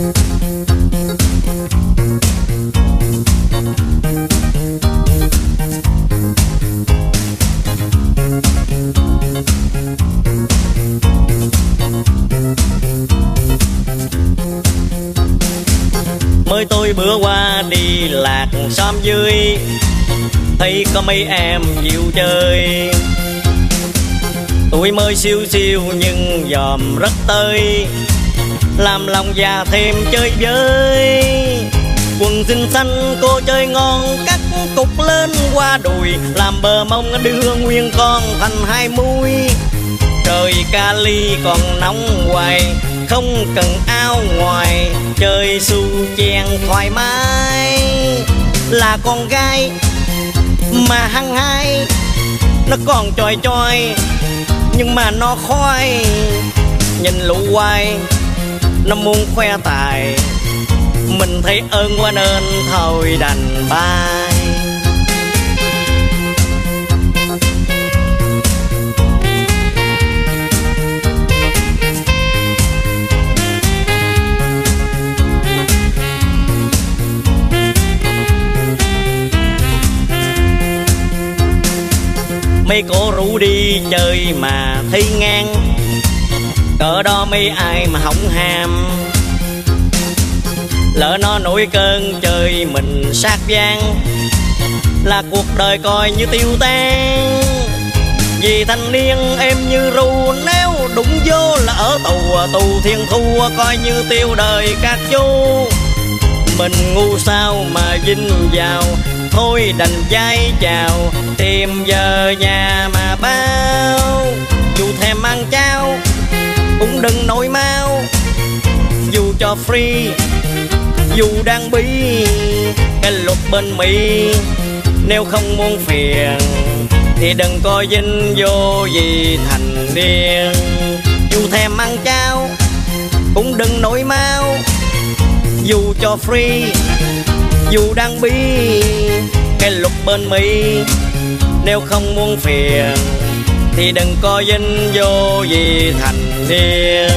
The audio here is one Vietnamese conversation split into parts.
Mới tôi bữa qua đi lạc xóm dưới, thấy có mấy em dịu chơi. Tuổi mới siêu siêu nhưng dòm rất tơi, làm lòng già thêm chơi với. Quần xinh xanh cô chơi ngon, cắt cục lên qua đùi, làm bờ mông đưa nguyên con thành hai múi. Trời Cali còn nóng hoài, không cần áo ngoài, chơi su chen thoải mái. Là con gái mà hăng hai, nó còn choi choi nhưng mà nó khoai. Nhìn lũ quay nó muốn khoe tài, mình thấy ơn quá nên thôi đành bye. Mấy cô rủ đi chơi mà thấy ngang, cỡ đó mấy ai mà hỏng ham. Lỡ nó nổi cơn chơi mình sát vang, là cuộc đời coi như tiêu tan. Vì thanh niên em như ru, nếu đụng vô là ở tù, tù thiên thu coi như tiêu đời các chú. Mình ngu sao mà vinh vào, thôi đành dai chào, tìm giờ nhà mà bao. Dù thèm ăn cháo cũng đừng nổi mau, dù cho free dù đang bí cái luật bên Mỹ. Nếu không muốn phiền thì đừng coi vinh vô vì thành điên. Dù thèm ăn cháo cũng đừng nổi mau, dù cho free dù đang bí cái luật bên Mỹ. Nếu không muốn phiền thì đừng coi vinh vô vì thành điên.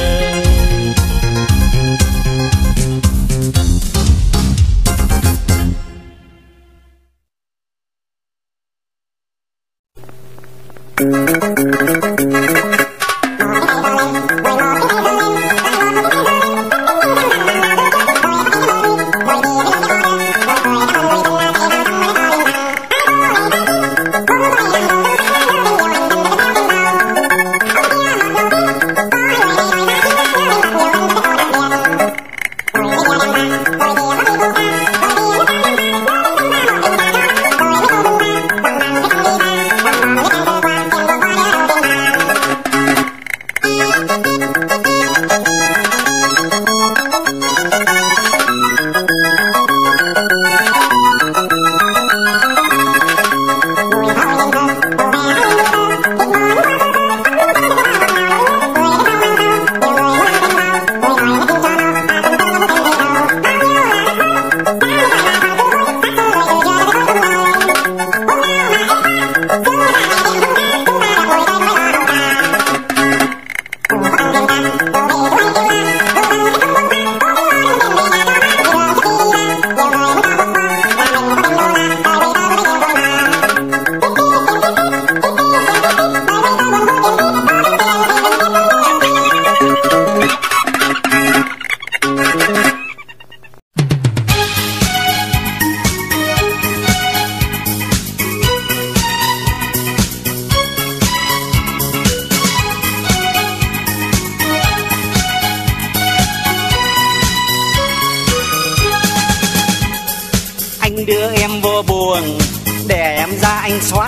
Anh đưa em vô buồng để em ra anh soát,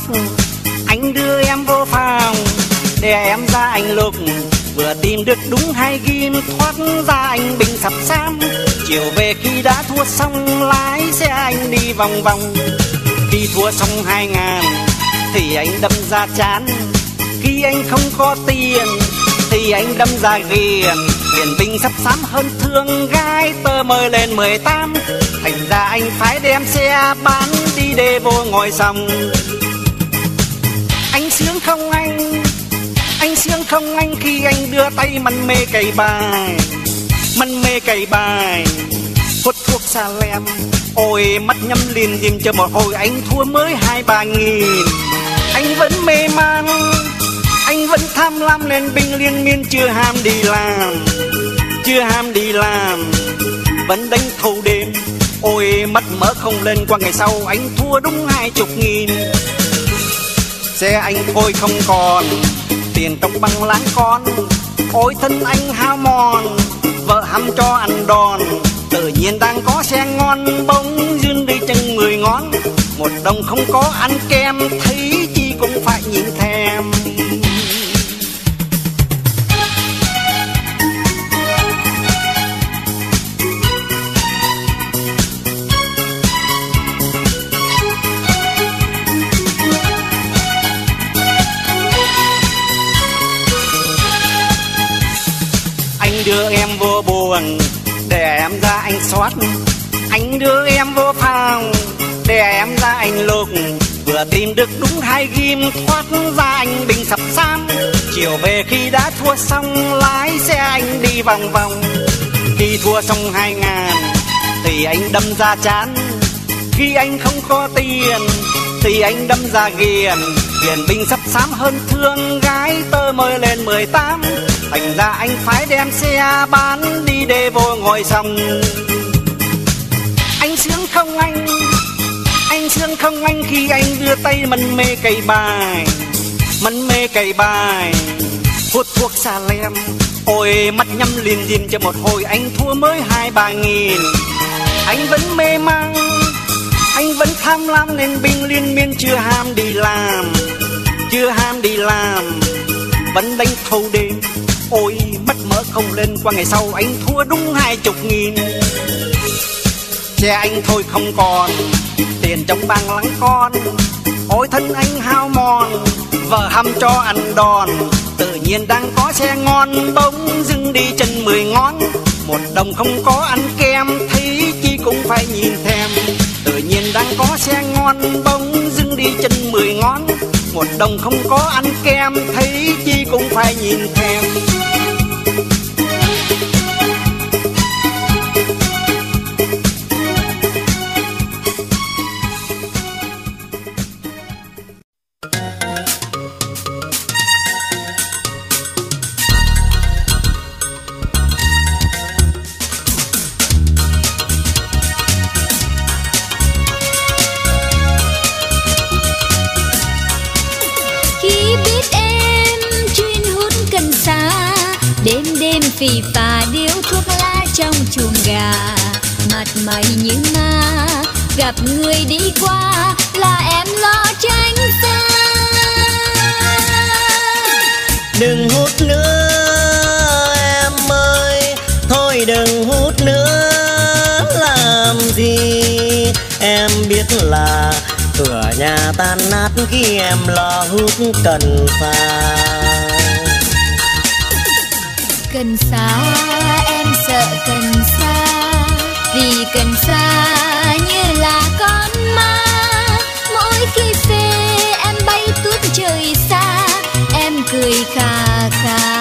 anh đưa em vô phòng để em ra anh lục. Vừa tìm được đúng 2 ghim thoát ra anh bình sập sam. Chiều về khi đã thua xong lái xe anh đi vòng vòng. Khi thua xong 2.000 thì anh đâm ra chán. Khi anh không có tiền thì anh đâm ra ghiền. Tiền bình sắp xám hơn thương gái tơ mời lên 18. Thành ra anh phải đem xe bán đi để vô ngồi xong. Anh sướng không anh? Anh sướng không anh khi anh đưa tay mân mê cày bài? Mân mê cày bài, hút thuốc xa lem. Ôi mắt nhắm liền nhìn cho một hồi anh thua mới 2-3 nghìn. Anh vẫn mê man, anh vẫn tham lam nên binh liên miên chưa ham đi làm, chưa ham đi làm, vẫn đánh thâu đêm. Ôi mắt mở không lên, qua ngày sau anh thua đúng 20 nghìn. Xe anh thôi không còn, tiền trong băng láng con. Ôi thân anh hao mòn, vợ hăm cho ăn đòn. Tự nhiên đang có xe ngon, bỗng dưng đi chân 10 ngón. Một đồng không có ăn kem, thấy chi cũng phải nhìn thèm. Anh đưa em vô buồn để em ra anh soát. Anh đưa em vô phòng để em ra anh lục. Vừa tìm được đúng 2 ghim, thoát ra anh bình sập xám. Chiều về khi đã thua xong, lái xe anh đi vòng vòng. Khi thua xong 2.000 thì anh đâm ra chán. Khi anh không có tiền thì anh đâm ra ghiền. Ghiền bình sắp xám hơn thương gái tơ mới lên 18. Thành ra anh phải đem xe bán đi để vô ngồi xong. Anh sướng không anh? Anh sướng không anh khi anh đưa tay mân mê cày bài, mân mê cày bài, hút thuốc xa lem. Ôi mắt nhắm liền nhìn cho một hồi anh thua mới 2-3 nghìn. Anh vẫn mê man, anh vẫn tham lam nên binh liên miên chưa ham đi làm, chưa ham đi làm, vẫn đánh thâu đêm. Ôi mắt mở không lên, qua ngày sau anh thua đúng 20 nghìn. Xe anh thôi không còn, tiền trong băng lắng con. Ôi thân anh hao mòn, vợ hăm cho ăn đòn. Tự nhiên đang có xe ngon, bỗng dưng đi chân 10 ngón. Một đồng không có ăn kem, thấy chi cũng phải nhìn thèm. Tự nhiên đang có xe ngon, bỗng dưng đi chân 10 ngón. Một đồng không có ăn kem, thấy chi cũng phải nhìn thèm. Phì phà điếu thuốc lá trong chuồng gà, mặt mày như ma, gặp người đi qua là em lo tránh xa. Đừng hút nữa em ơi, thôi đừng hút nữa làm gì. Em biết là cửa nhà tan nát khi em lo hút cần sa. Cần sa em sợ cần sa, vì cần sa như là con ma. Mỗi khi phê em bay tuốt trời xa, em cười khà khà.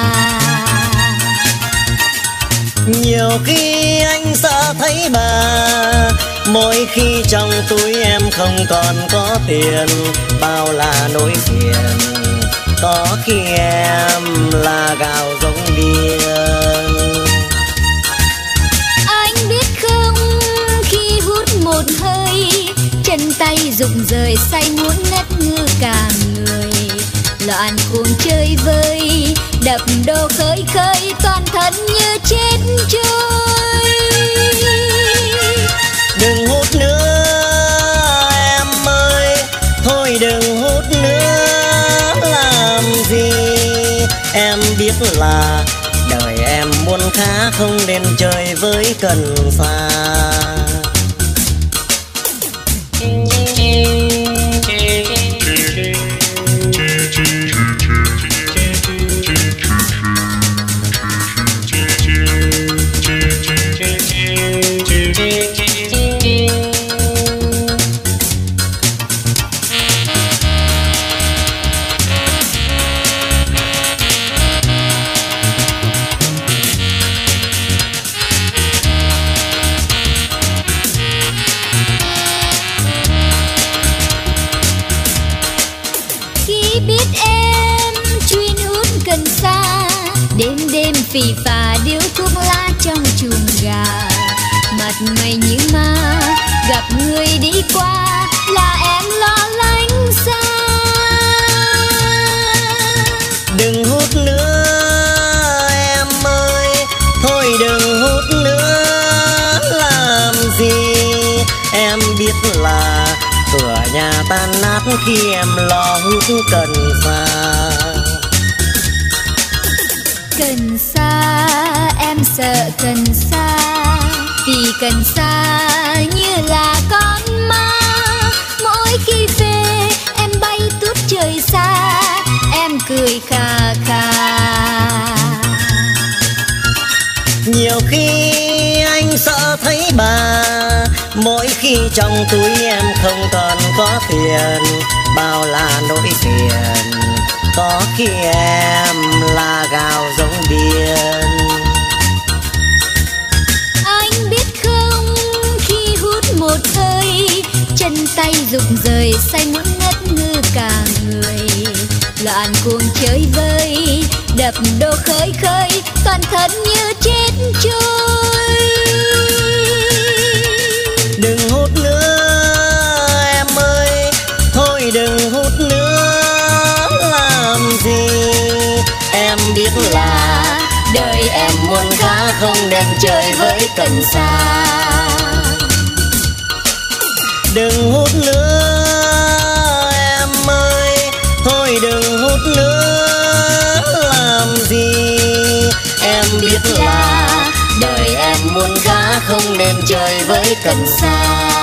Nhiều khi anh sợ thấy bà, mỗi khi trong túi em không còn có tiền, bao là nỗi phiền. Có khi em là gạo giống điên. Anh biết không, khi hút một hơi, chân tay rụng rời say muốn ngất ngư cả người. Loạn cuồng chơi vơi, đập đô khơi khơi, toàn thân như chết trôi. Đừng hút nữa em ơi, thôi đừng hút nữa làm gì. Em biết là đời em muốn khá, không nên chơi với cần sa. phì phà điếu thuốc lá trong chuồng gà. Mặt mày như ma, gặp người đi qua là em lo lắng xa. Đừng hút nữa em ơi, thôi đừng hút nữa làm gì. Em biết là cửa nhà tan nát khi em lo hút cần sa. Cần sa, em sợ cần sa, vì cần sa như là con ma. Mỗi khi về em bay tuốt trời xa, em cười khà khà. Nhiều khi anh sợ thấy bà, mỗi khi trong túi em không còn có tiền, bao là nỗi phiền. Có khi em là gạo giống điên. Anh biết không, khi hút một hơi, chân tay rụng rời, say muốn ngất ngư cả người. Loạn cuồng chơi vơi, đập đô khơi khơi, toàn thân như chết trôi. Đừng hút nữa em ơi, thôi đừng hút nữa làm gì. Em biết là đời em muốn cá không nên chơi với cần sa. Đừng hút nữa em ơi, thôi đừng hút nữa làm gì. Em biết là đời em muốn cá không nên chơi với cần sa.